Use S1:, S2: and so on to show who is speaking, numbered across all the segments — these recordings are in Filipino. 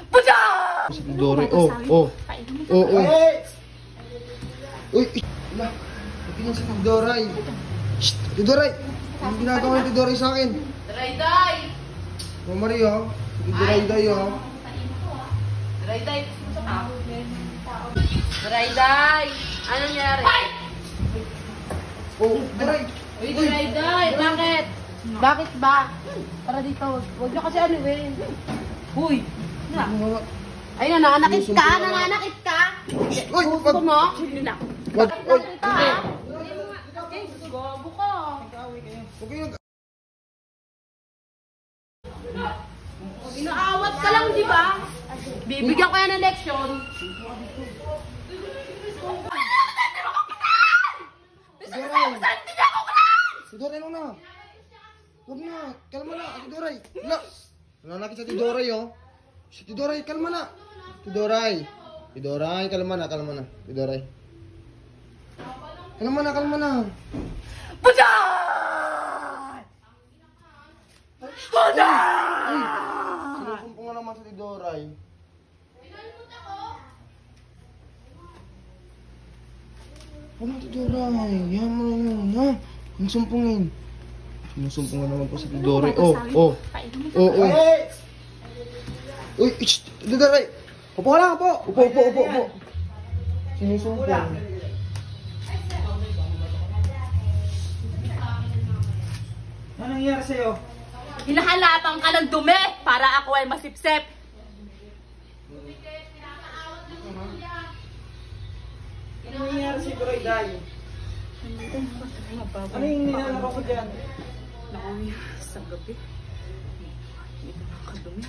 S1: Si Doray, oh. Uy, wala. Tingnan si Doray. Shhh, Doray. Ano ginagawa ni Doray sa akin?
S2: Doray!
S1: Oh, Maria, Doray, oh.
S2: Doray! Doray! Ano nangyari?
S1: Oh, Doray.
S2: Uy, Doray! Bakit? Bakit ba? Para dito. Huwag niyo kasi ano eh. Uy! Ayun, nananakit ka? Nananakit ka?
S1: Uy,
S2: Gusto mo?
S1: Wag, uy.
S2: Gago ka.
S1: Huwag kayong...
S2: Inaawat ka lang, di ba? Bibigyan ko yan ng leksyon.
S1: Si Doray mo na. Huwag na. Kalma na. Si Doray. Wala. Nananakit sa Doray, oh. Si Doray, kalma na. Si Doray, kalma na. Si Doray. Kalma na. Sinusumpong nga naman sa Doray. Ano si Doray? Yan mo na yun, ha? Sinusumpongin. Sinusumpong nga naman po sa Doray. Oh. Uy, Doray! Upo ka lang, upo! Upo. Sinusumpong.
S3: Ano nangyari sa'yo?
S2: Hinahalapang ka ng dumi para ako ay masipsip.
S3: Ano nangyari si Doray Day? Ano yung ninanakaw ko dyan?
S2: Naku, sa gabi. Ito na kadumi.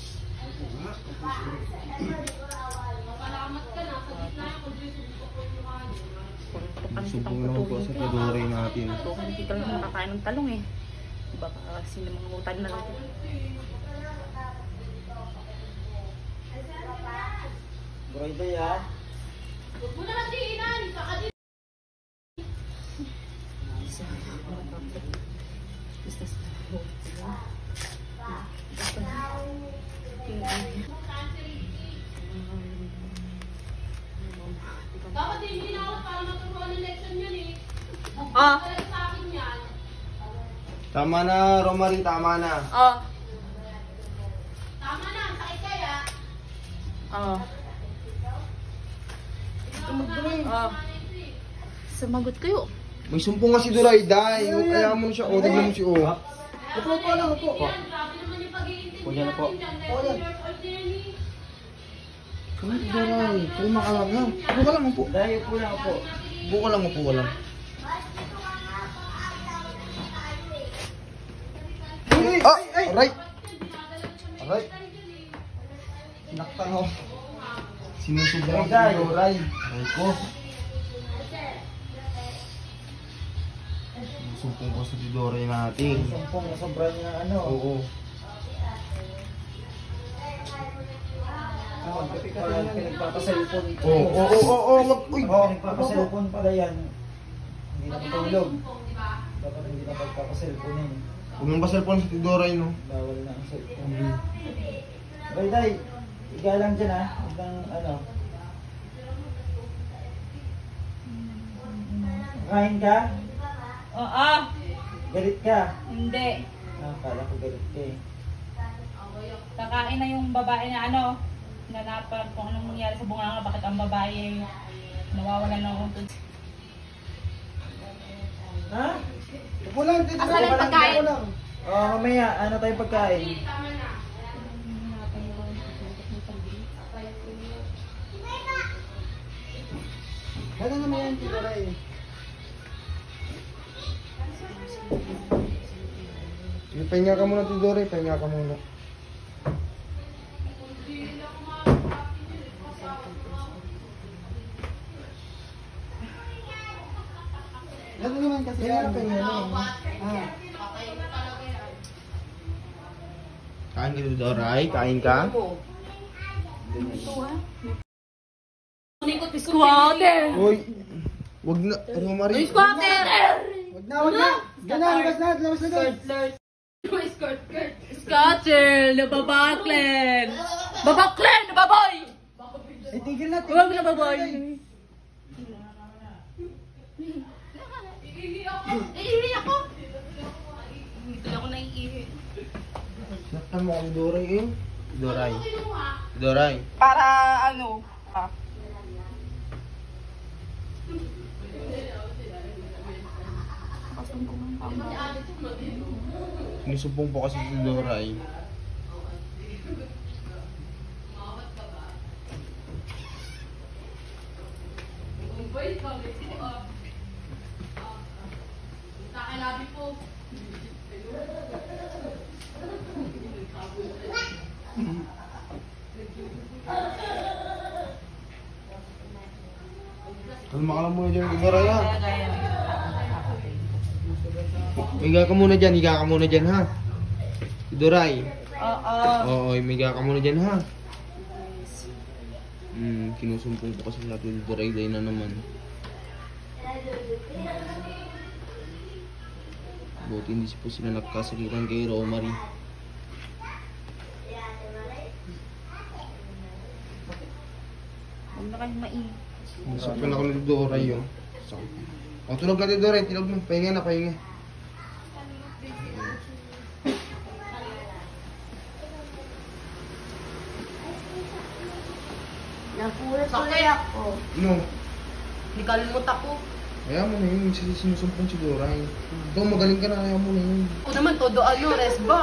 S1: Sinusumpong nga naman po sa Doray natin.
S2: Hindi ka lang makakain ng talong eh. Baka sinamangutan na lang.
S3: Doray Day ha?
S2: Huwag mo na hatiinan! Baka di... Dapat hindi na ako para maturuan ng lesson yun eh. Ah! Sa akin yan.
S1: Tama na, Romary, tama na.
S2: Ah. Tama na, ang sakit kaya. Ah. Sumagot kayo.
S1: May sumpong nga si Doray Day. Kaya mo na siya. O, tignan mo si O.
S3: Upo lang, upo.
S1: O, yan po. Ano si Doray? Kalma ka lang, ha? Upo ka lang, upo.
S3: Day, upo lang, upo.
S1: Upo ka lang. Aray! Sinaktan ako. Sinusumbong ako si Doray. Aray ko. Sinusumbong ko sa Doray natin.
S3: Sumpong na sobra niya ano.
S1: Oo.
S3: Pinagpapasalipon.
S1: Oo. Uy!
S3: Pinagpapasalipon pala yan. Hindi na patulog. Dapat hindi na pagpapasalipon.
S1: Huwag nang basalpon sa Doray, no?
S3: Bawal na ang cellphone. Doray Day, higa lang dyan ha. Huwag kang ano. Kain ka?
S2: Oo.
S3: Galit ka?
S2: Hindi.
S3: Akala ko galit ka eh.
S2: Kakain na yung babae na ano, nanapan kung anong nangyari sa bunganga, bakit ang babae nawawalan ng untod.
S3: Ha?
S1: Upo lang, dito.
S2: Asa lang pagkain?
S3: Mamaya, ano tayong pagkain? Ano naman yan, Tito Ray?
S1: Pahinga ka muna, Doray. Pahinga ka muna.
S3: Ano naman kasi yan?
S1: Kain ka, Doray. Kain ka.
S2: Squatter!
S1: Uy! Wag na, Romary.
S2: Squatter!
S3: Wag na! Ganun, labas na doon!
S2: Scotcher, nababaklen! Babaklen! Nababoy!
S3: Eh, tigil na,
S2: Huwag na baboy! Iihi ako! Hindi ako naiihi.
S1: Naktan mo kami Doray eh. Doray. Doray.
S2: Para ano?
S1: Sinusumpong po kasi si Doray. Kalma ka lang muna dyan, Doray ha. Higa ka muna dyan, higa ka muna dyan ha. Si Doray. Oo, higa ka muna dyan ha. Kinusumpong po kasi natin si Doray day na naman. Buti hindi po sila nagkasakitan kay Romary.
S2: Huwag na kayo maingay.
S1: Nasakpan ako ni Doray yun. O, tulog natin Doray, tulog na. Pahinga na, pahinga.
S2: Napulat tuloy ako.
S1: No,
S2: Nikalimut ako.
S1: kaya mo na yun, sinusumpong si Doray. Ikaw magaling ka na, kaya mo na yun.
S2: Ako naman, todo ano, resba.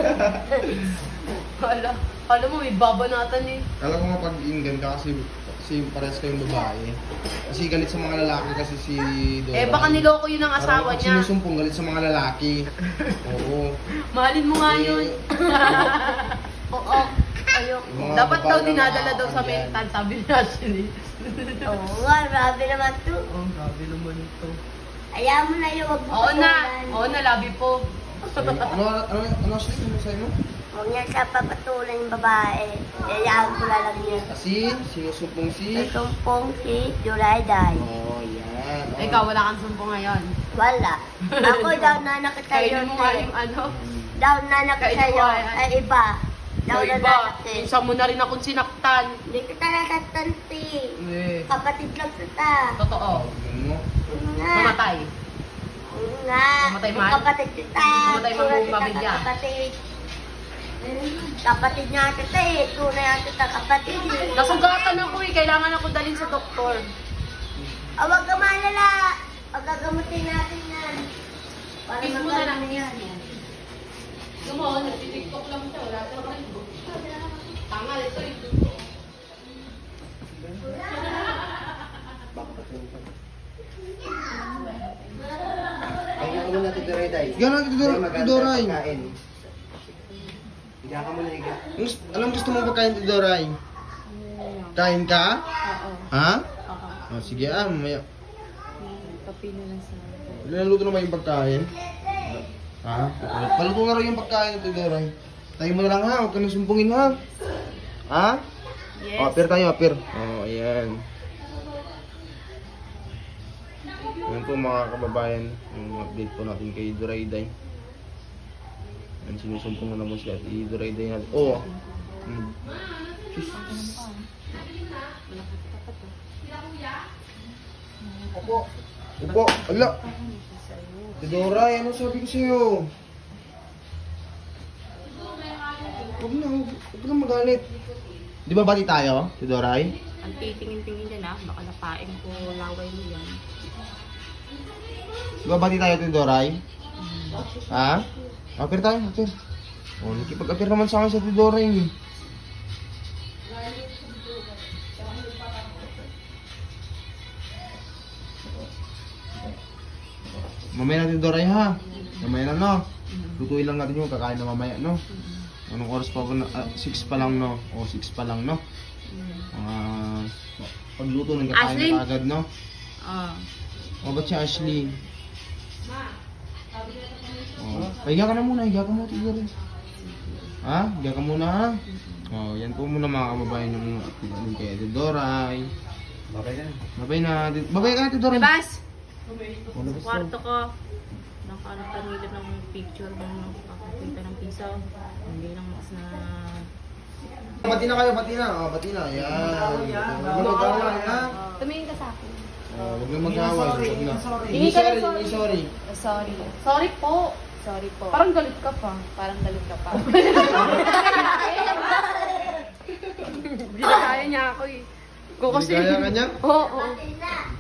S2: Kala mo, may babanatan eh.
S1: Kala ko nga pag-inggan ka kasi parehas kayong babae. Kasi galit sa mga lalaki kasi si Doray.
S2: Eh, baka niloko yun ang asawa
S1: Parang
S2: niya.
S1: sinusumpong galit sa mga lalaki. Oo.
S2: Mahalin mo nga yun. Oo. Ayoko.
S1: Mga
S2: Dapat daw
S1: babae na
S2: dinadala daw sa
S1: nakakaandyan.
S2: mental, sabi ni Ashley.
S4: Oo nga, grabe naman to.
S1: Oh, grabe naman ito.
S4: Ayaw mo na yung wag mo
S2: Oo na.
S4: patulan.
S2: Oo na, labi po.
S1: Ano siya sa'yo mo?
S4: Huwag niya siya papatulan yung babae. Kailangan ko lang niya.
S1: Kasi sinusumpong si...
S4: Susumpong si Jurayday.
S1: Oh, yan. Oh.
S2: Ikaw, wala kang sumpo ngayon.
S4: Wala. Ako daw na nakita
S2: Kainin
S4: yun.
S2: mo nga yung ano.
S4: Daw na nakita
S2: Kainin mo
S4: yun.
S2: nga yan.
S4: Ay iba. Daw
S2: Yung
S4: na
S2: iba,
S4: nakita.
S2: minsan mo na rin akong sinaktan.
S4: Hindi kita nakatanti.
S1: Eh.
S4: Kapatid lang kita.
S2: Totoo.
S1: Tignan mo.
S4: Oo nga.
S2: Mamatay.
S4: Oo nga.
S2: Mamatay man?
S4: Kapatid kita.
S2: Mamatay man
S4: Tunay
S2: buong
S4: kita
S2: pamilya.
S4: kapatid. Kapatid nga kita eh. Tunay nga kita kapatid eh.
S2: Nasugatan ako eh. Kailangan ako dalhin sa doktor.
S4: Huwag ka malala. Pagkagamutin natin yan. Para
S2: Kiss mo na lang
S4: magaling
S2: yan. Gumawa, nagtitiktok lang siya. Wala siya rin. Tangal, ito eh.
S3: Ay, nga muna Tito Doray.
S1: Yan natin si Doray.
S3: Higa ka muna, higa.
S1: Anong gusto mo pagkain si Doray? Kain ka?
S2: Oo.
S1: Ha?
S2: Oo.
S1: Oh, sige mamaya.
S2: Kape na lang sa
S1: Nilaluto naman yung pagkain. Ha? Paluto na rin yung pagkain ni Doray. Tayo mo na lang ha, huwag ka nang sumpungin ha. Ha?
S2: Yes.
S1: Oh, apir tayo, apir. Oh, ayan. Ayan po mga kababayan, yung update po natin kay Durayday. Ayan, sinusumpong na naman sila. I-Durayday natin. Oh! Sus. Opo. Opo. Ala. Si Doray, ano sabi ko sa'yo? Huwag na magalit. Di ba bati tayo, si Doray?
S2: Ang titingin-tingin dyan ah. Baka napain ko laway mo yan.
S1: Di ba bati tayo, si Doray? Ha? Apir tayo, apir. Oh, nakipag-apir naman sa akin sa Doray. Mamaya natin Doray ha. Mamaya na no. Lutuin lang natin yung kakain na mamaya no. Anong oras pa ba? 6 pa lang no. O 6 pa lang no. Pagluto ng kakain
S2: Ashley?
S1: na agad no.
S2: Ah.
S1: O ba't si Ashley? Higa ka na muna, higa ka muna Doray. Ha? Higa ka muna ha. O yan po muna mga kababayan yung update kay Ate Doray.
S3: Babay na.
S1: Babay na. Babay ka Ate Doray.
S2: Labas!
S3: Ulabas
S2: Kwarto ko. Nakapanila ng picture ng nakakita ng pisaw. Hindi lang mas na...
S1: Bati na kayo, bati na. Oh, bati na. Yan. Huwag na mag-away, ha?
S2: Tumingin ka sa akin.
S1: Oh, huwag na mag-away. Huwag na.
S3: Sorry.
S1: Hindi sorry, hindi sorry.
S2: Sorry. Sorry po. Sorry po. Parang galit ka pa. Parang galit ka pa. Hindi na kaya niya ako eh. Ko kasi...
S1: Hindi kaya ka niya?
S2: Oo.